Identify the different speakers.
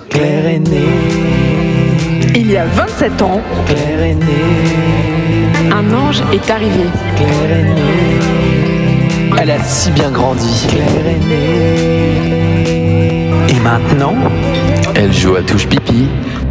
Speaker 1: Claire est née.
Speaker 2: Il y a 27 ans,
Speaker 1: Claire est née.
Speaker 2: un ange est arrivé.
Speaker 1: Claire est née. Elle a si bien grandi. Claire est née. Et maintenant,
Speaker 3: Elle joue à touche pipi.